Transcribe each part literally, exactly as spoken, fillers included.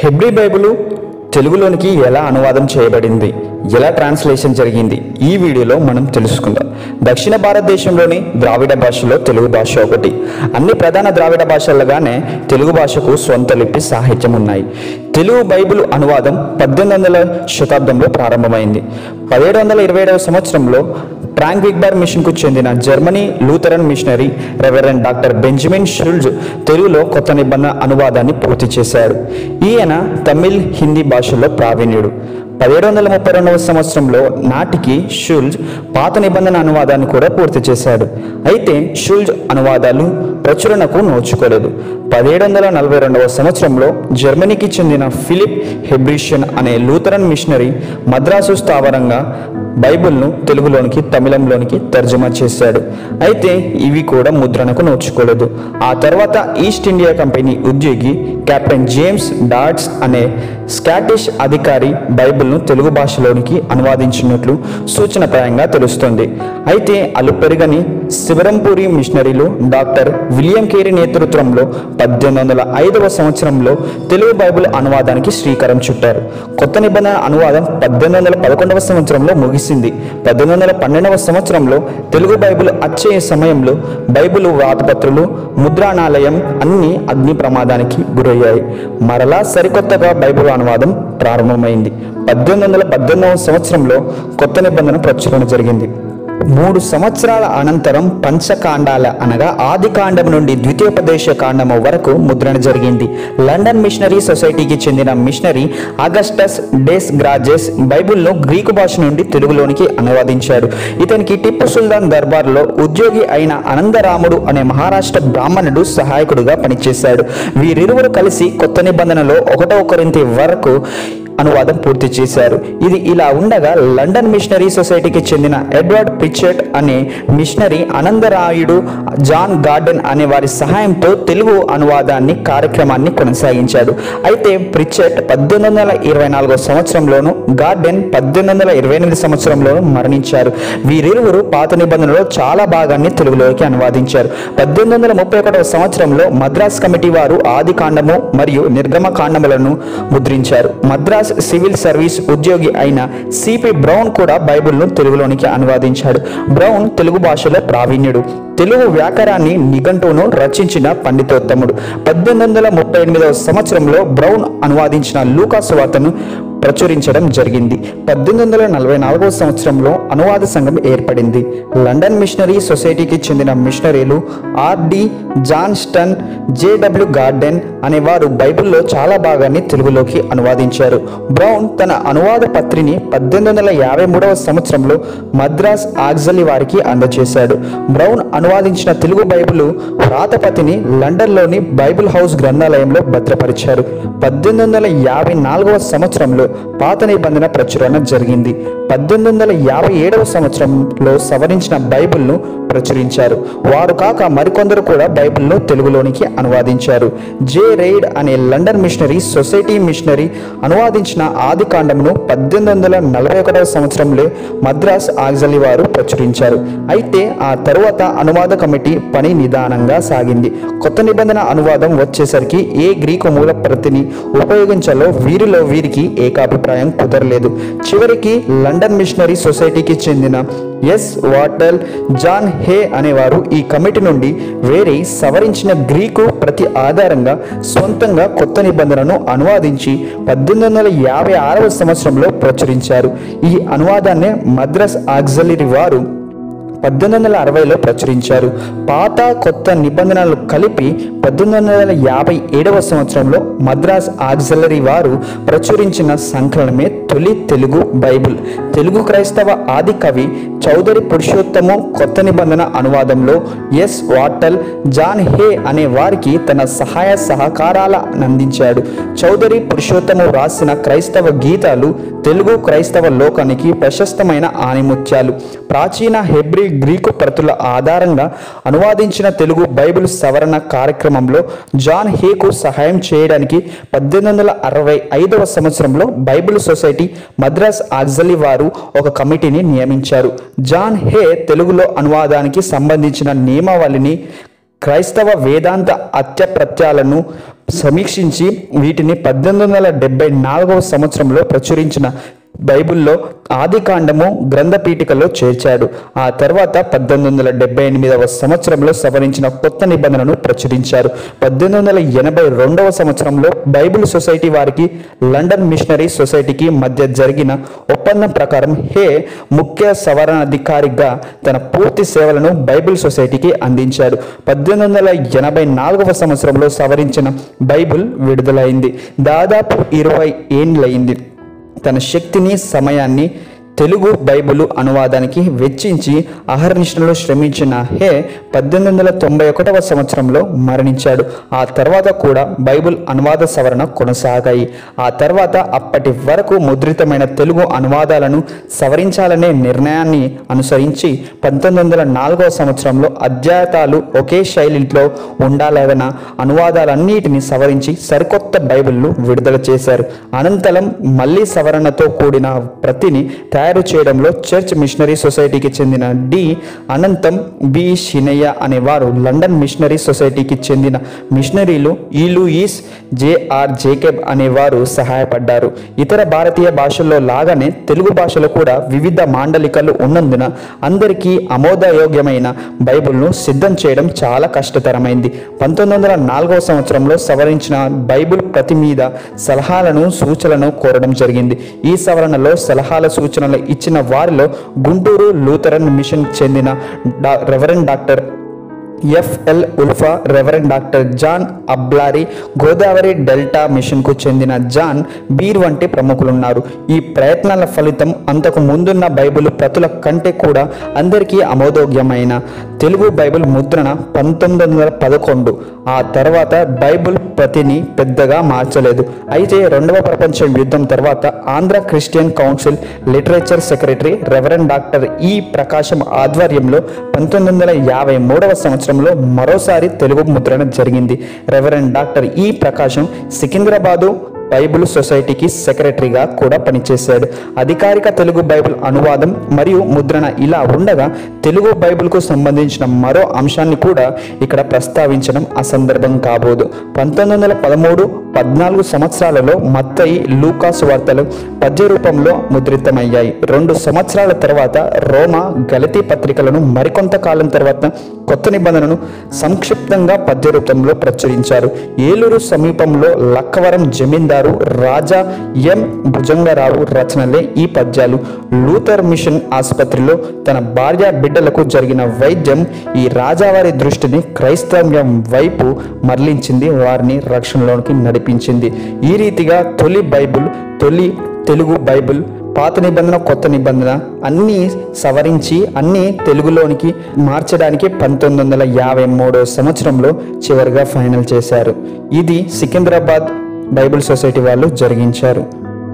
Hebrew Bible తెలుగులోనికి ఎలా అనువాదం చేయబడింది, ఎలా ట్రాన్స్లేషన్ జరిగింది, ఈ వీడియోలో మనం తెలుసుకుందాం. దక్షిణ భారతదేశంలోని ద్రావిడ భాషలో తెలుగు భాష ఒకటి. అన్ని ప్రధాన ద్రావిడ భాషలుగానే తెలుగు భాషకు స్వంత లిపి, సాహిత్యం ఉన్నాయి. తెలుగు బైబిల్ అనువాదం పద్దెనిమిది వందల శతాబ్దంలో ప్రారంభమైంది. పదిహేడు వందల ఇరవై ఏడవ సంవత్సరంలో ఫ్రాంక్ విగ్బార్ మిషన్కు చెందిన Germany Lutheran missionary reverend doctor Benjamin Schultze తెలుగులో కొత్త నిబంధన అనువాదాన్ని పూర్తి చేశాడు. ఈయన తమిళ్, హిందీ భాషల్లో ప్రావీణ్యుడు. పదిహేడు వందల ముప్పై రెండవ సంవత్సరంలో నాటికి షుల్జ్ పాత నిబంధన అనువాదాన్ని కూడా పూర్తి చేశాడు. అయితే షుల్జ్ అనువాదాలు ప్రచురణకు నోచుకోలేదు. పదిహేడు వందల నలభై రెండవ సంవత్సరంలో జర్మనీకి చెందిన ఫిలిప్ హెబ్రిషియన్ అనే లూథరన్ మిషనరీ మద్రాసు స్థావరంగా బైబిల్ను తెలుగులోనికి, తమిళంలోనికి తర్జుమా చేశాడు. అయితే ఇవి కూడా ముద్రణకు నోచుకోలేదు. ఆ తర్వాత ఈస్ట్ ఇండియా కంపెనీ ఉద్యోగి కెప్టెన్ జేమ్స్ డాడ్స్ అనే స్కాటిష్ అధికారి బైబిల్ను తెలుగు భాషలోనికి అనువాదించినట్లు సూచనప్రాయంగా తెలుస్తోంది. అయితే అలుపెరగని శివరంపూరి మిషనరీలు డాక్టర్ విలియం కేరీ నేతృత్వంలో పద్దెనిమిది వందల ఐదవ సంవత్సరంలో తెలుగు బైబిల్ అనువాదానికి శ్రీకారం చుట్టారు. కొత్త నిబంధన అనువాదం పద్దెనిమిది వందల పదకొండవ సంవత్సరంలో ముగిసింది. పద్దెనిమిది వందల పన్నెండవ సంవత్సరంలో తెలుగు బైబిల్ అచ్చే సమయంలో బైబిల్ వ్రాతపత్రులు, ముద్రణాలయం అన్ని అగ్ని ప్రమాదానికి గురయ్యాయి. మరలా సరికొత్తగా బైబిల్ అనువాదం ప్రారంభమైంది. పద్దెనిమిది వందల పద్దెనిమిదవ సంవత్సరంలో కొత్త నిబంధన ప్రచురణ జరిగింది. మూడు సంవత్సరాల అనంతరం పంచకాండాల అనగా ఆది కాండం నుండి ద్వితీయోపదేశ కాండము వరకు ముద్రణ జరిగింది. లండన్ మిషనరీ సొసైటీకి చెందిన మిషనరీ అగస్టస్ డెస్ గ్రాజెస్ బైబిల్ను గ్రీకు భాష నుండి తెలుగులోనికి అనువాదించాడు. ఇతనికి టిప్పు సుల్తాన్ దర్బార్లో ఉద్యోగి అయిన అనందరాముడు అనే మహారాష్ట్ర బ్రాహ్మణుడు సహాయకుడిగా పనిచేశాడు. వీరిరువురు కలిసి కొత్త నిబంధనలో ఒకటో కొరింథీ వరకు అనువాదం పూర్తి చేశారు. ఇది ఇలా ఉండగా లండన్ మిషనరీ సొసైటీకి చెందిన ఎడ్వర్డ్ ప్రిచెట్ అనే మిషనరీ ఆనందరాయుడు, జాన్ గార్డెన్ అనే వారి సహాయంతో తెలుగు అనువాదాన్ని కార్యక్రమాన్ని కొనసాగించాడు. అయితే ప్రిచెట్ పద్దెనిమిది వందల ఇరవై నాలుగో సంవత్సరంలోను, గార్డెన్ పద్దెనిమిది వందల ఇరవై ఎనిమిది సంవత్సరంలోనూ మరణించారు. వీరిరువురు పాత నిబంధనలో చాలా భాగాన్ని తెలుగులోకి అనువాదించారు. పద్దెనిమిది వందల ముప్పై ఒకటవ సంవత్సరంలో మద్రాస్ కమిటీ వారు ఆది కాండము మరియు నిర్గమ కాండములను ముద్రించారు. మద్రాస్ సివిల్ సర్వీస్ ఉద్యోగి అయిన సిపి బ్రౌన్ కూడా బైబిల్ను తెలుగులోనికి అనువాదించాడు. బ్రౌన్ తెలుగు భాషలో ప్రావీణ్యుడు. తెలుగు వ్యాకరణాన్ని, నిఘంటువును రచించిన పండితోత్తముడు. పద్దెనిమిది వందల ముప్పై ఎనిమిదవ సంవత్సరంలో బ్రౌన్ అనువాదించిన లూకా సువార్తను ప్రచురించడం జరిగింది. పద్దెనిమిది వందల నలభై నాలుగవ సంవత్సరంలో అనువాద సంఘం ఏర్పడింది. లండన్ మిషనరీ సొసైటీకి చెందిన మిషనరీలు ఆర్డి జాన్స్టన్, జేడబ్ల్యూ గార్డెన్ అనేవారు బైబిల్లో చాలా భాగాన్ని తెలుగులోకి అనువాదించారు. బ్రౌన్ తన అనువాద పత్రిని పద్దెనిమిది వందల యాభై మూడవ సంవత్సరంలో మద్రాస్ ఆగ్జలి వారికి అందజేశాడు. బ్రౌన్ అనువాదించిన తెలుగు బైబిల్ వ్రాతపతిని లండన్లోని బైబిల్ హౌస్ గ్రంథాలయంలో భద్రపరిచారు. పద్దెనిమిది వందల యాభై నాలుగవ సంవత్సరంలో పాత నిబంధన ప్రచురణ జరిగింది. పద్దెనిమిది వందల యాభై ఏడవ సంవత్సరంలో సవరించిన బైబిల్ను ప్రచురించారు. వారు కాక మరికొందరు కూడా బైబిల్ను తెలుగులోనికి అనువాదించారు. జే రెయిడ్ అనే లండన్ మిషనరీ సొసైటీ మిషనరీ అనువాదించిన ఆది కాండమును పద్దెనిమిది వందల నలభై ఒకటవ సంవత్సరంలో మద్రాస్ ఆగ్జలి వారు ప్రచురించారు. అయితే ఆ తరువాత అనువాద కమిటీ పని నిదానంగా సాగింది. కొత్త నిబంధన అనువాదం వచ్చేసరికి ఏ గ్రీకు మూల ప్రతిని ఉపయోగించాలో వీరిలో వీరికి ఏకాభిప్రాయం కుదరలేదు. చివరికి లండన్ మిషనరీ సొసైటీకి చెందిన ఎస్ వాటల్, జాన్ హే అనేవారు ఈ కమిటీ నుండి వేరే సవరించిన గ్రీకు ప్రతి ఆధారంగా సొంతంగా కొత్త నిబంధనను అనువాదించి పద్దెనిమిది వందల యాభై ఆరవ సంవత్సరంలో ప్రచురించారు. ఈ అనువాదాన్ని మద్రాస్ ఆగ్జలిరీ వారు పద్దెనిమిది వందల అరవైలో ప్రచురించారు. పాత కొత్త నిబంధనలు కలిపి పద్దెనిమిది వందల యాభై ఏడవ సంవత్సరంలో మద్రాస్ ఆగ్జలరీ వారు ప్రచురించిన సంకలనమే తొలి తెలుగు బైబిల్. తెలుగు క్రైస్తవ ఆది కవి చౌదరి పురుషోత్తము కొత్త నిబంధన అనువాదంలో ఎస్ వాటల్, జాన్ హే అనే వారికి తన సహాయ సహకారాల అందించాడు. చౌదరి పురుషోత్తము రాసిన క్రైస్తవ గీతాలు తెలుగు క్రైస్తవ లోకానికి ప్రశస్తమైన ఆణిముత్యాలు. ప్రాచీన హెబ్రీ, గ్రీకు ప్రతుల ఆధారంగా అనువాదించిన తెలుగు బైబిల్ సవరణ కార్యక్రమంలో జాన్ హేకు సహాయం చేయడానికి పద్దెనిమిది వందల అరవై ఐదవ సంవత్సరంలో బైబిల్ సొసైటీ మద్రాస్ ఆగ్జలి వారు ఒక కమిటీని నియమించారు. జాన్ హే తెలుగులో అనువాదానికి సంబంధించిన నియమావళిని క్రైస్తవ వేదాంత అత్యప్రత్యాలను సమీక్షించి వీటిని పద్దెనిమిది వందల డెబ్బై నాలుగవ సంవత్సరంలో ప్రచురించిన బైబిల్లో ఆది కాండము గ్రంథపీఠికలో చేర్చాడు. ఆ తర్వాత పద్దెనిమిది వందల డెబ్బై ఎనిమిదవ సంవత్సరంలో సవరించిన కొత్త నిబంధనను ప్రచురించారు. పద్దెనిమిది వందల ఎనభై రెండవ సంవత్సరంలో బైబిల్ సొసైటీ వారికి లండన్ మిషనరీ సొసైటీకి మధ్య జరిగిన ఒప్పందం ప్రకారం హే ముఖ్య సవరణాధికారిగా తన పూర్తి సేవలను బైబిల్ సొసైటీకి అందించాడు. పద్దెనిమిది వందల ఎనభై నాలుగవ సంవత్సరంలో సవరించిన బైబిల్ విడుదలైంది. దాదాపు ఇరవై ఏండ్లయింది. తన శక్తిని సమయాన్ని తెలుగు బైబిలు అనువాదానికి వెచ్చించి అహర్నిశలు శ్రమించిన హే పద్దెనిమిది వందల తొంభై ఒకటవ సంవత్సరంలో మరణించాడు. ఆ తర్వాత కూడా బైబిల్ అనువాద సవరణ కొనసాగాయి. ఆ తర్వాత అప్పటి వరకు ముద్రితమైన తెలుగు అనువాదాలను సవరించాలనే నిర్ణయాన్ని అనుసరించి పంతొమ్మిది వందల నాలుగవ సంవత్సరంలో అధ్యాయాలు ఒకే శైలిలో ఉండాలన్న అనువాదాలన్నిటిని సవరించి సరికొత్త బైబిల్ను విడుదల చేశారు. అనంతరం మళ్ళీ సవరణతో కూడిన ప్రతిని తయారు చేయడంలో చర్చ్ మిషనరీ సొసైటీకి చెందిన డి అనంతం బి షినయ్య అనేవారు లండన్ మిషనరీ సొసైటీకి చెందిన మిషనరీలు ఈలూయిస్ జేఆర్ జేకబ్ అనేవారు సహాయపడ్డారు. ఇతర భారతీయ భాషల్లో లాగానే తెలుగు భాషలో కూడా వివిధ మాండలికలు ఉన్నందున అందరికీ ఆమోదయోగ్యమైన బైబిల్ను సిద్ధం చేయడం చాలా కష్టతరమైంది. పంతొమ్మిది వందల నాలుగవ సంవత్సరంలో సవరించిన బైబిల్ ప్రతి మీద సలహాలను సూచనలను కోరడం జరిగింది. ఈ సవరణలో సలహాల సూచనలు ఇచ్చిన వారిలో గుంటూరు లూథరన్ మిషన్ చెందిన డా రెవరెండ్ డాక్టర్ ఎఫ్ఎల్ ఉల్ఫా, reverend doctor John Aberly, Godavari delta మిషన్కు చెందిన జాన్ బీర్ వంటి ప్రముఖులున్నారు. ఈ ప్రయత్నాల ఫలితం అంతకు ముందున్న బైబిల్ ప్రతుల కంటే కూడా అందరికీ ఆమోదయోగ్యమైన తెలుగు బైబిల్ ముద్రణ పంతొమ్మిది వందల పదకొండు. ఆ తర్వాత బైబిల్ ప్రతిని పెద్దగా మార్చలేదు. అయితే రెండవ ప్రపంచ యుద్ధం తర్వాత Andhra Christian council literature secretary reverend doctor E Prakasam ఆధ్వర్యంలో పంతొమ్మిది వందల యాభై మూడవ సంవత్సరం మరోసారి తెలుగు ముద్రణ జరిగింది. రెవరెండ్ డాక్టర్ ఈ ప్రకాశం సికింద్రాబాదు బైబిల్ సొసైటీకి సెక్రటరీగా కూడా పనిచేశాడు. అధికారిక తెలుగు బైబిల్ అనువాదం మరియు ముద్రణ ఇలా ఉండగా తెలుగు బైబిల్కు సంబంధించిన మరో అంశాన్ని కూడా ఇక్కడ ప్రస్తావించడం అసందర్భం కాబోదు. పంతొమ్మిది వందల పదమూడు పద్నాలుగు సంవత్సరాలలో మత్తయి లూకాసు వార్తలు పద్య రూపంలో ముద్రితమయ్యాయి. రెండు సంవత్సరాల తర్వాత రోమా గలతీ పత్రికలను మరికొంత కాలం తర్వాత కొత్త నిబంధనను సంక్షిప్తంగా పద్య రూపంలో ప్రచురించారు. ఏలూరు సమీపంలో లక్కవరం జమీందారు రాజా ఎం భుజంగరావు రచనలే ఈ పద్యాలు. లూథర్ మిషన్ ఆసుపత్రిలో తన భార్య బిడ్డలకు జరిగిన వైద్యం ఈ రాజావారి దృష్టిని క్రైస్తవ్యం వైపు మరలించింది, వారిని రక్షణలోనికి నడిపించింది. ఈ రీతిగా తొలి బైబిల్, తొలి తెలుగు బైబిల్, పాత నిబంధన కొత్త నిబంధన అన్నీ సవరించి అన్నీ తెలుగులోనికి మార్చడానికి పంతొమ్మిది వందల యాభై మూడవ సంవత్సరంలో చివరిగా ఫైనల్ చేశారు. ఇది సికింద్రాబాద్ బైబిల్ సొసైటీ వాళ్ళు జరిగించారు.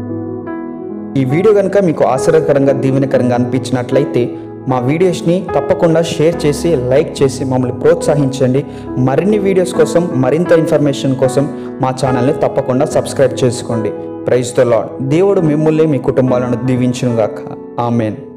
ఈ వీడియో కనుక మీకు ఆశ్చర్యకరంగా దీవెనకరంగా అనిపించినట్లయితే మా వీడియోస్ని తప్పకుండా షేర్ చేసి లైక్ చేసి మమ్మల్ని ప్రోత్సహించండి. మరిన్ని వీడియోస్ కోసం, మరింత ఇన్ఫర్మేషన్ కోసం మా ఛానల్ని తప్పకుండా సబ్స్క్రైబ్ చేసుకోండి. Praise the Lord. దేవుడు మిమ్మల్ని మీ కుటుంబాలను దీవించును గాక. ఆమెన్.